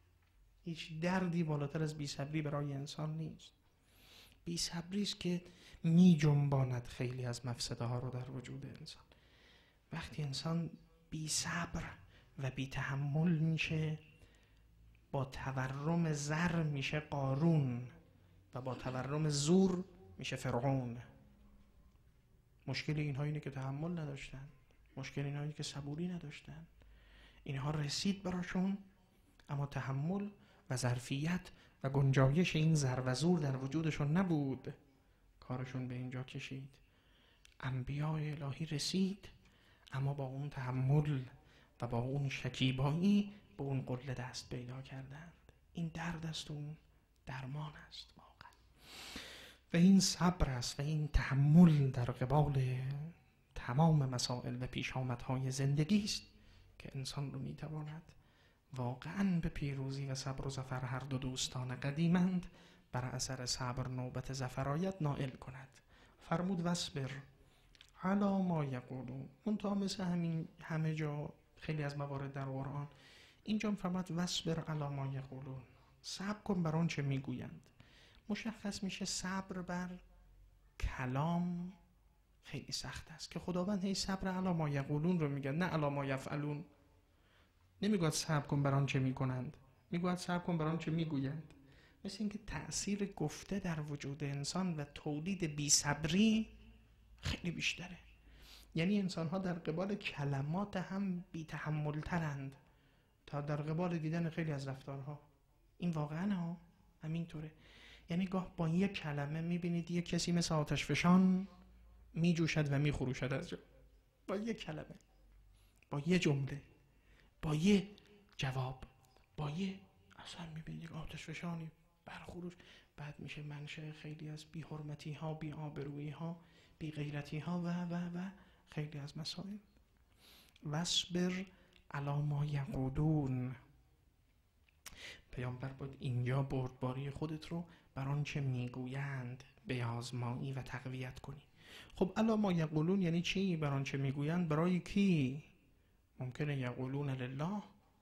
S2: هیچ دردی بالاتر از بی صبری برای انسان نیست. بی صبری است که می جنباند خیلی از مفسده ها رو در وجود انسان. وقتی انسان بی صبر و بی تحمل میشه، با تورم زر میشه قارون و با تورم زور میشه فرعون. مشکل اینها اینه که تحمل نداشتن، مشکل اینها اینه که صبوری نداشتن. اینها رسید براشون اما تحمل و ظرفیت و گنجایش این زر و زور در وجودشون نبود، کارشون به اینجا کشید. انبیاء الهی رسید اما با اون تحمل و با اون شکیبایی به اون قله دست پیدا کردند. این درد است و اون درمان است واقعا. و این صبر است و این تحمل در قبال تمام مسائل و پیش آمدهای زندگی است که انسان رو میتواند واقعا به پیروزی و صبر و ظفر، هر دو دوستان قدیمند، بر اثر صبر نوبت ظفرایت نائل کند. فرمود واصبر علی ما یقولون. منتها مثل همین همه جا خیلی از موارد در قرآن اینجا فرمود واصبر علی ما یقولون، صبر کن بر آن چه میگویند. مشخص میشه صبر بر کلام خیلی سخت است که خداوند هی صبر علی ما یقولون رو میگه، نه علی ما یفعلون. نمیگوید صبر کن بر آن چه میکنند، میگوید صبر کن بر آن چه میگویند. مثل اینکه تأثیر گفته در وجود انسان و تولید بی صبری خیلی بیشتره. یعنی انسان ها در قبال کلمات هم بی تحمل ترند تا در قبال دیدن خیلی از رفتارها. این واقعا ها همینطوره. یعنی گاه با یک کلمه میبینید یک کسی مثل آتش فشان میجوشد و میخروشد از جا، با یک کلمه، با یه جمله، با یه جواب، با یه اصلا میبینید آتش فشانی برخروش، بعد میشه منشأ خیلی از بی حرمتی ها، بی آبرویی ها، بی غیرتی ها و خیلی از مسائل. واصبر علی ما یقولون. پیامبر بود اینجا بردباری خودت رو بر آنچه میگویند بیازمایی و تقویت کنی. خب علی ما یقولون یعنی چی؟ بر آنچه میگویند برای کی؟ ممکنه یقولون لله،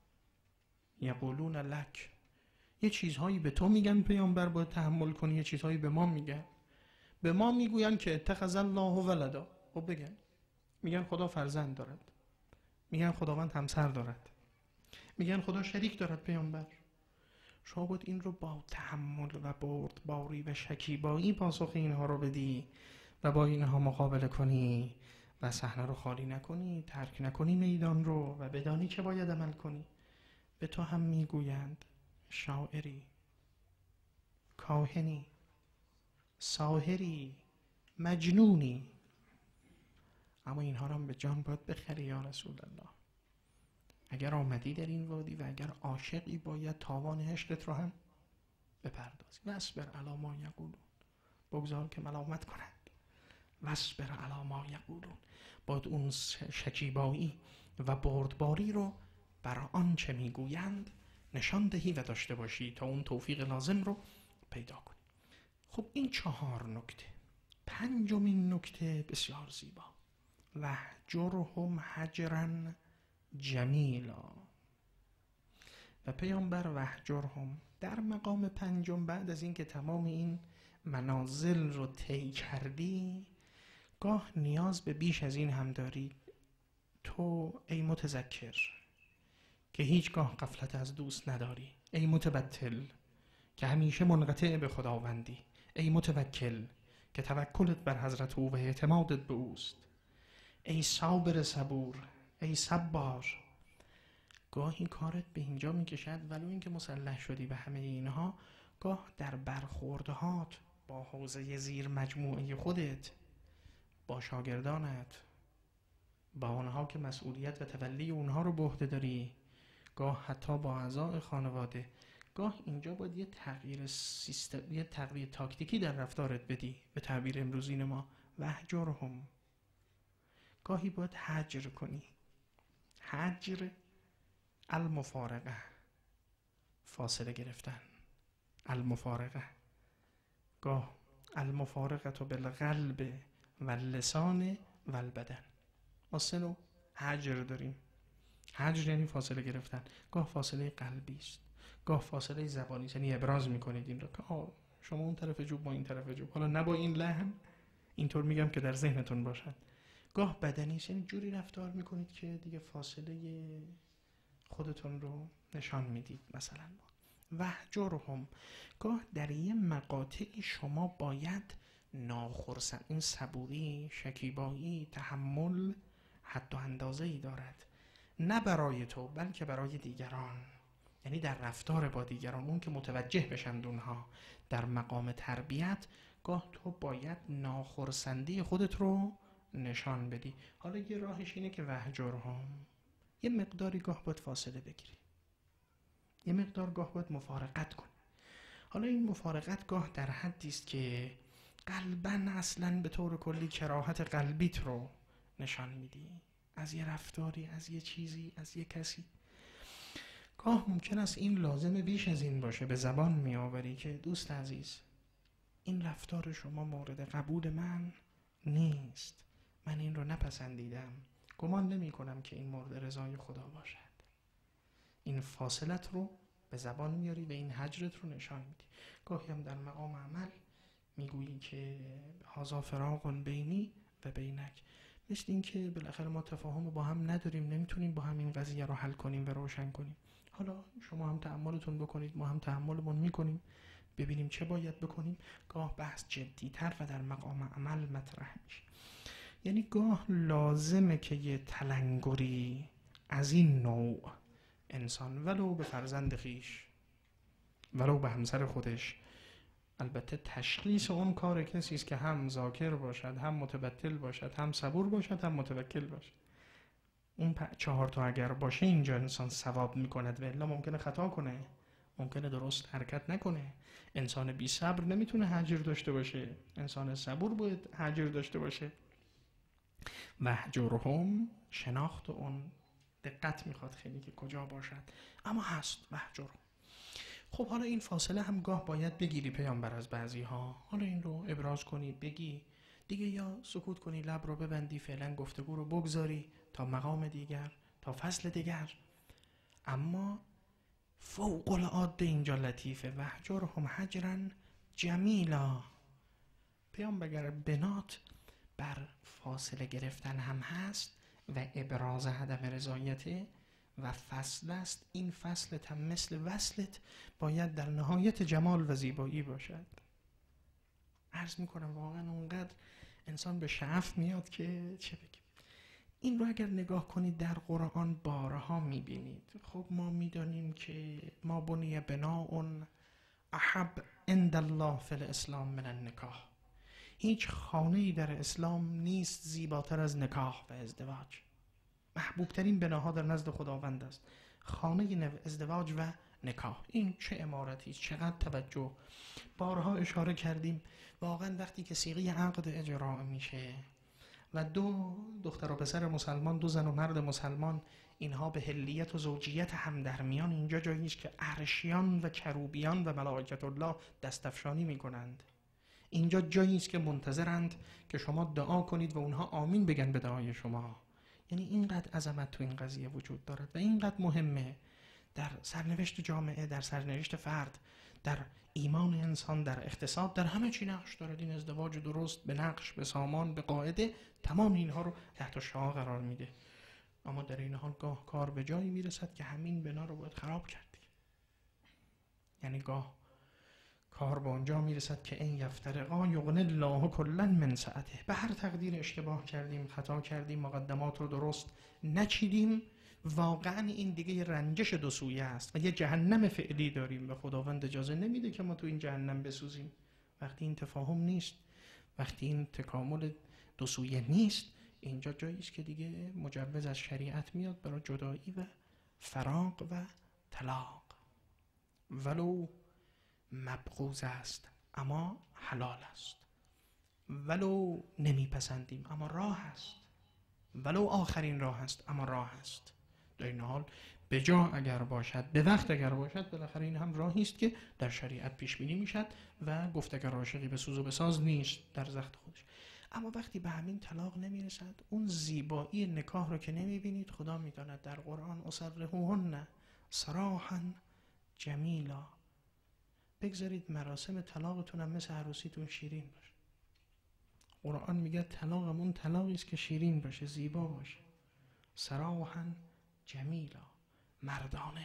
S2: یقولون لک. یه چیزهایی به تو میگن پیامبر باید تحمل کنی، یه چیزهایی به ما میگن. به ما میگوین که اتخذ الله ولدا. خب بگن، میگن خدا فرزند دارد، میگن خداوند همسر دارد، میگن خدا شریک دارد. پیامبر شما باید این رو با تحمل و بردباری و شکیبایی پاسخ اینها رو بدی و با اینها مقابله کنی و صحنه رو خالی نکنی، ترک نکنی میدان رو و بدانی که باید عمل کنی. به تو هم میگویند شاعری، کاهنی، ساحری، مجنونی، اما اینها رو هم به جان باید بخری یا رسول الله. اگر آمدی در این وادی و اگر عاشقی باید تاوان عشقت رو هم بپردازی. واصبر علی ما یقولون، بگذار که ملامت کنند. واصبر علی ما یقولون، باید اون شکیبایی و بردباری رو بر آنچه میگویند نشان دهی و داشته باشی تا اون توفیق لازم رو پیدا کنی. خب این 4 نکته. 5مین نکته بسیار زیبا، وهجرهم هجرا جمیلا. و پیامبر وهجرهم در مقام 5 بعد از این که تمام این منازل رو طی کردی، گاه نیاز به بیش از این هم داری. تو ای متذکر که هیچگاه غفلت از دوست نداری، ای متبتل که همیشه منقطع به خداوندی، ای متوکل که توکلت بر حضرت او و اعتمادت به اوست، ای صابر صبور، ای صبار. گاهی کارت به اینجا میکشد ولو اینکه مسلح شدی به همه اینها، گاه در برخوردهات با حوزه زیر مجموعه خودت، با شاگردانت، با آنها که مسئولیت و تولی اونها رو به عهده داری، گاه حتی با اعضای خانواده، گاه اینجا باید یه تغییر سیستم، یه تغییر تاکتیکی در رفتارت بدی. به تعبیر امروزین ما وهجرهم، گاهی باید هجر کنی. هجر المفارقه، فاصله گرفتن. المفارقه، گاه المفارقه بالقلب و اللسان و البدن. ما 3 نوع هجر داریم. هجر یعنی فاصله گرفتن. گاه فاصله قلبی است، گاه فاصله زبانی است، یعنی ابراز میکنید این رو که شما اون طرف جوب ما این طرف جوب، حالا نه با این لحن، اینطور میگم که در ذهنتون باشد. گاه بدنی است، یعنی جوری رفتار میکنید که دیگه فاصله خودتون رو نشان میدید. مثلا وهجرهم، گاه در یه مقاطعی شما باید ناخرسند، این صبوری، شکیبایی، تحمل حد و اندازه‌ای دارد، نه برای تو بلکه برای دیگران، یعنی در رفتار با دیگران، اون که متوجه بشند اونها. در مقام تربیت گاه تو باید ناخرسندی خودت رو نشان بدی. حالا یه راهش اینه که وهجرهم، یه مقداری گاه باید فاصله بگیری، یه مقدار گاه باید مفارقت کنی. حالا این مفارقت گاه در حدی است که قلباً اصلاً به طور کلی کراهت قلبیت رو نشان میدی از یه رفتاری، از یه چیزی، از یه کسی. گاه ممکن است این لازم بیش از این باشه، به زبان می آوری که دوست عزیز این رفتار شما مورد قبول من نیست، من این رو نپسندیدم، گمان نمی کنم که این مورد رضای خدا باشد. این فاصلت رو به زبان میاری و این هجرت رو نشان میدی. گاهی هم در مقام عمل میگویی که هذا فراق بینی و بینک، مثل این که بالاخره ما تفاهم با هم نداریم، نمیتونیم با هم این قضیه رو حل کنیم و روشن کنیم. حالا شما هم تأملتون بکنید، ما هم تأملمون میکنیم، ببینیم چه باید بکنیم. گاه بحث جدی‌تر و در مقام عمل مطرح میشه. یعنی گاه لازمه که یه تلنگری از این نوع انسان، ولو به فرزند خیش، ولو به همسر خودش، البته تشخیص اون کار کسی است که هم ذاکر باشد، هم متبتل باشد، هم صبور باشد، هم متوکل باشد. اون 4 تا اگر باشه اینجا انسان ثواب میکند و الا ممکنه خطا کنه، ممکنه درست حرکت نکنه. انسان بی صبر نمیتونه هجر داشته باشه، انسان صبور باید هجر داشته باشه. وهجرهم، شناخت اون دقت میخواد خیلی که کجا باشد، اما هست وهجرهم. خب حالا این فاصله هم گاه باید بگیری پیامبر از بعضی ها، حالا این رو ابراز کنی، بگی دیگه، یا سکوت کنی، لب رو ببندی، فعلا گفتگو رو بگذاری تا مقام دیگر، تا فصل دیگر. اما فوق العاده اینجا لطیفه، وهجرهم هجرا جمیلا. پیامبر بنات بر فاصله گرفتن هم هست و ابراز عدم رضایته و فصل است. این فصلت هم مثل وصلت باید در نهایت جمال و زیبایی باشد. عرض میکنم واقعا اونقدر انسان به شعف میاد که چه بگیم. این رو اگر نگاه کنید در قرآن بارها میبینید. خب ما میدانیم که ما بنی بناء احب عند الله فی الاسلام من النکاح. هیچ خانه‌ای در اسلام نیست زیباتر از نکاح و ازدواج. محبوبترین بناها در نزد خداوند است خانه ازدواج و نکاح. این چه عمارتی، چقدر توجه. بارها اشاره کردیم واقعا وقتی که صیغه عقد اجرا میشه و دو دختر و پسر مسلمان، دو زن و مرد مسلمان، اینها به حلیت و زوجیت هم در میان، اینجا جایی است که عرشیان و کروبیان و ملائکت الله دستفشانی میکنند. اینجا جایی است که منتظرند که شما دعا کنید و اونها آمین بگن به دعای شما. یعنی اینقدر عظمت تو این قضیه وجود دارد و اینقدر مهمه در سرنوشت جامعه، در سرنوشت فرد، در ایمان انسان، در اقتصاد، در همه چی نقش دارد. این ازدواج درست به نقش، به سامان، به قاعده، تمام اینها رو تحت شعاع قرار میده. اما در این حال گاه کار به جایی میرسد که همین بنا رو باید خراب کرد. یعنی گاه کار به اونجا میرسد که این یفترقا یغنی الله کلا من سعته. به هر تقدیر اشتباه کردیم، خطا کردیم، مقدمات رو درست نچیدیم، واقعا این دیگه یه رنجش دو سویه است و یه جهنم فعلی داریم و خداوند اجازه نمیده که ما تو این جهنم بسوزیم. وقتی این تفاهم نیست، وقتی این تکامل دو سویه نیست، اینجا جایی است که دیگه مجوز از شریعت میاد برای جدایی و فراق و طلاق. ولو مبغوض است اما حلال است، ولو نمیپسندیم اما راه است، ولو آخرین راه است اما راه است. در این حال به جا اگر باشد، به وقت اگر باشد، بالاخره این هم راهی است که در شریعت پیش بینی میشد و گفت اگر عاشقی به سوز و بساز نیست در زخت خودش. اما وقتی به همین طلاق نمیرسد، اون زیبایی نکاح رو که نمیبینید، خدا میداند در قرآن اسرحوهن سراحا جمیلا. بگذارید مراسم طلاقتون هم مثل عروسیتون شیرین باشه. قرآن میگه طلاقمون طلاقی است که شیرین باشه، زیبا باشه. سراحا جمیلا، مردانه،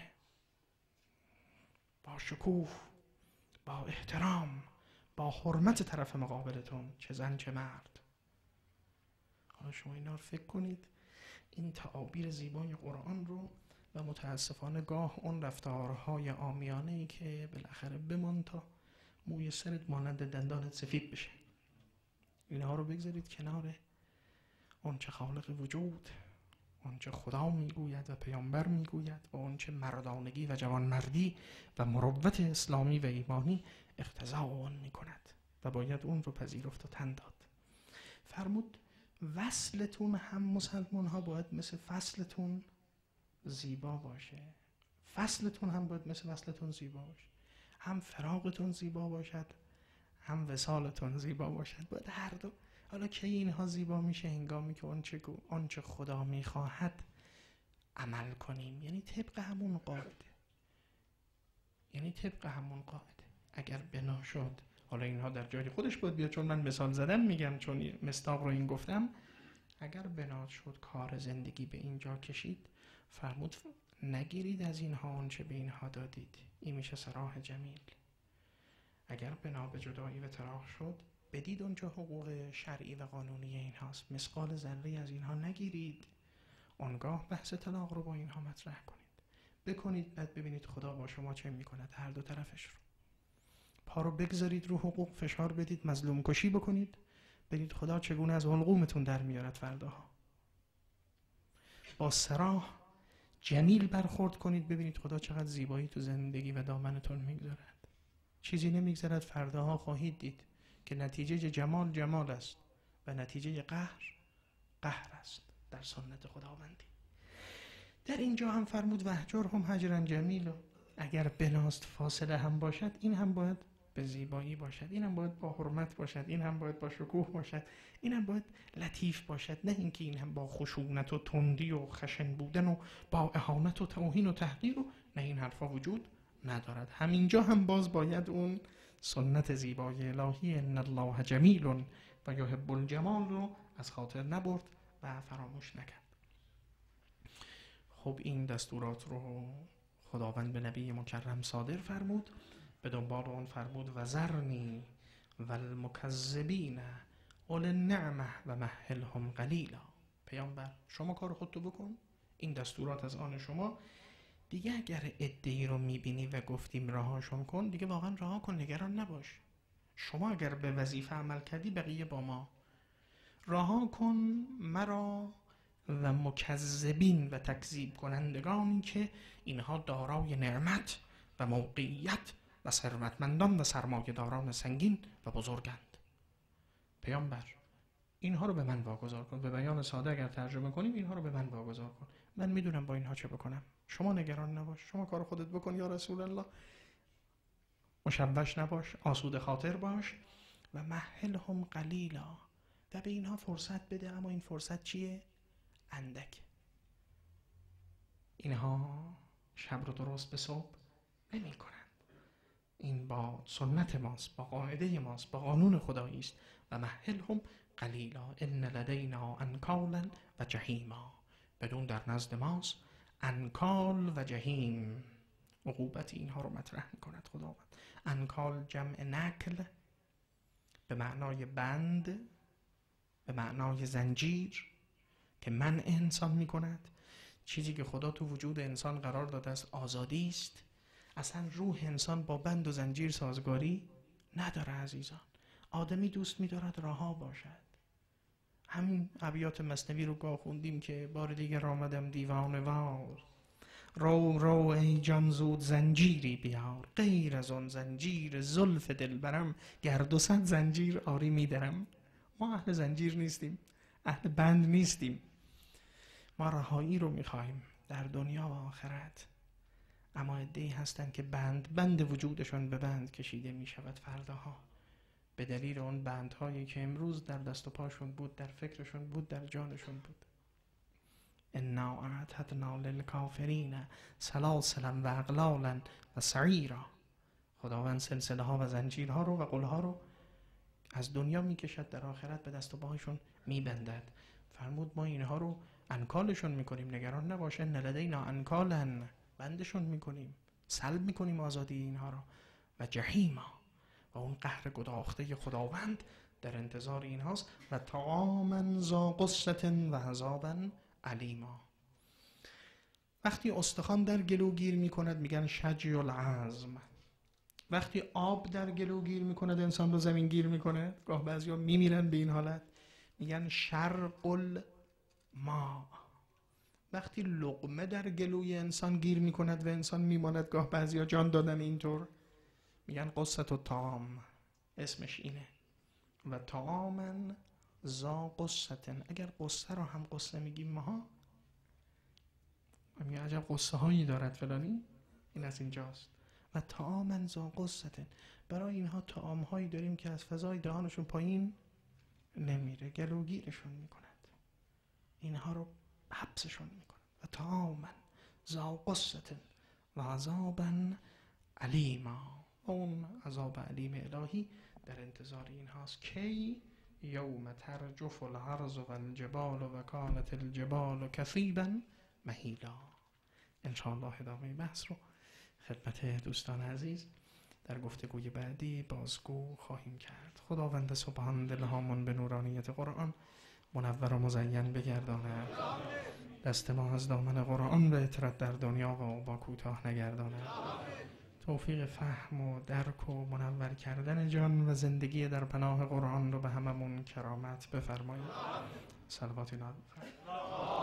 S2: با شکوه، با احترام، با حرمت طرف مقابلتون، چه زن چه مرد. حالا شما اینا رو فکر کنید، این تعابیر زیبای قرآن رو، و متاسفانه گاه اون رفتارهای عامیانه‌ای که بالاخره بمان تا موی سرت مانند دندانت سفید بشه. اینها رو بگذارید کنار آنچه خالق وجود، آنچه خدا میگوید و پیامبر میگوید و آنچه مردانگی و جوانمردی و مروت اسلامی و ایمانی اقتضا آن میکند و باید اون رو پذیرفت و تن داد. فرمود وصلتون هم مسلمان ها باید مثل فصلتون زیبا باشه. فصلتون هم باید مثل وصلتون زیبا باشه. هم فراقتون زیبا باشد، هم وصالتون زیبا باشد. باید هر دو. حالا کی اینها زیبا میشه؟ هنگامی که آنچه خدا میخواهد عمل کنیم. یعنی طبق همون قاعده. اگر بنا شد، حالا اینها در جای خودش باید بیاد، چون من مثال زدم میگم، چون مصداق رو این گفتم. اگر بنا شد کار زندگی به اینجا کشید، فرمود نگیرید از اینها آنچه به اینها دادید. این میشه سراح جمیل. اگر بنا به جدایی و طلاق شد، بدید اونجا حقوق شرعی و قانونی اینهاست، مثقال ذره از اینها نگیرید. آنگاه بحث طلاق رو با اینها مطرح کنید، بکنید، بعد ببینید خدا با شما چه میکند. هر دو طرفش رو پا رو بگذارید رو حقوق، فشار بدید، مظلوم کشی بکنید، ببینید خدا چگونه از حلقومتون در میارد فرداها. با سراح جمیل برخورد کنید، ببینید خدا چقدر زیبایی تو زندگی و دامنتون میگذارد. چیزی نمیگذارد، فرداها خواهید دید که نتیجه جمال جمال است و نتیجه قهر قهر است در سنت خداوندی. در اینجا هم فرمود وهجرهم هجرا جمیلا. اگر بناست فاصله هم باشد، این هم باید به زیبایی باشد، این هم باید با حرمت باشد، این هم باید با شکوه باشد، این هم باید لطیف باشد، نه اینکه این هم با خشونت و تندی و خشن بودن و با اهانت و توهین و تحقیر، و نه، این حرفا وجود ندارد. همینجا هم باز باید اون سنت زیبای الهی ان الله جمیل و یحب الجمال رو از خاطر نبرد و فراموش نکرد. خب این دستورات رو خداوند به نبی مکرم صادر فرمود. به دنبال اون فرمود و ذرنی و المکذبین قل النعمه و مهلهم قلیلا. پیامبر شما کار خودتو بکن، این دستورات از آن شما. دیگه اگر عده‌ای رو میبینی و گفتیم رهاشون کن، دیگه واقعا رها کن، نگران نباش. شما اگر به وظیفه عمل کردی بقیه با ما. رها کن مرا و مکذبین و تکذیب کنندگانی که اینها دارای نعمت و موقعیت و ثروتمندان و سرمایه‌داران سنگین و بزرگند. پیامبر اینها رو به من واگذار کن. به بیان ساده اگر ترجمه کنیم، اینها رو به من واگذار کن، من میدونم با اینها چه بکنم، شما نگران نباش، شما کار خودت بکن یا رسول الله. مشوش نباش، آسوده خاطر باش. و مهلهم قلیلا، و به اینها فرصت بده، اما این فرصت چیه؟ اندک. اینها شب رو درست به صبح نمی کنند. این با سنت ماست، با قاعده ماست، با قانون خدایی است. و مهلهم قلیلا ان لدینا انکالا و جهیما. بدون در نزد ماست انکال و جهیم. عقوبت اینها رو مطرح می کند خداوند. انکال جمع نکل به معنای بند، به معنای زنجیر که منع انسان می کند. چیزی که خدا تو وجود انسان قرار داده است آزادی است. اصلا روح انسان با بند و زنجیر سازگاری نداره عزیزان. آدمی دوست می دارد رها باشد. همین ابیات مثنوی رو گاه خوندیم که بار دیگر آمدم دیوانه وار. رو رو ای جان زود زنجیری بیار، غیر از آن زنجیر زلف دلبرم، گرد و صد زنجیر آری میدرم. ما اهل زنجیر نیستیم، اهل بند نیستیم. ما رهایی رو میخوایم در دنیا و آخرت. اما عده‌ای هستند که بند وجودشون به بند کشیده میشود فرداها، به دلیل اون بندهایی که امروز در دست و پاشون بود، در فکرشون بود، در جانشون بود. انا اعتدنا للکافرین سلاسلا و اغلالا و سعیرا. خداوند سلسله ها و زنجیرها رو و قلها رو از دنیا میکشد، در آخرت به دست و پاهشون میبندد. فرمود ما اینها رو انکالشون میکنیم، نگران نباش. ان لدینا انکالا، بندشون میکنیم، سلب میکنیم آزادی اینها رو. و جهیما، و اون قهر گداخته خداوند در انتظار اینهاست. و طعاما ذا غصة و عذابا علیما. وقتی استخوان در گلو گیر میکند میگن شجی العظم. وقتی آب در گلو گیر میکند انسان رو زمین گیر میکنه، گاه بعضیا میمیرن به این حالت، میگن شرق الماء. وقتی لقمه در گلوی انسان گیر میکند و انسان میماند، گاه بعضیا جان دادن اینطور، میگن قصة الطعام، اسمش اینه. و طعاما ذا غصة. اگر قصه رو هم قصه میگیم ماها، میگه عجب قصه هایی دارد فلانی، این از اینجاست. و طعاما ذا غصة، برای اینها طعام هایی داریم که از فضای دهانشون پایین نمیره، گلوگیرشون میکند، اینها رو حبسشون میکند. و طعاما ذا غصة و عذابا علیما. اون عذاب علیم الهی در انتظار این هاست. کی؟ یوم ترجف الارض و الجبال و کانت الجبال کثیبا مهیلا. انشاءالله ادامه بحث رو خدمت دوستان عزیز در گفتگوی بعدی بازگو خواهیم کرد. خداوند سبحان دلهامون به نورانیت قرآن منور و مزین بگرداند. دست ما از دامن قرآن به اطرت در دنیا و با کوتاه نگرداند. توفیق فهم و درک و منور کردن جان و زندگی در پناه قرآن رو به هممون کرامت بفرمایید. صلوات نام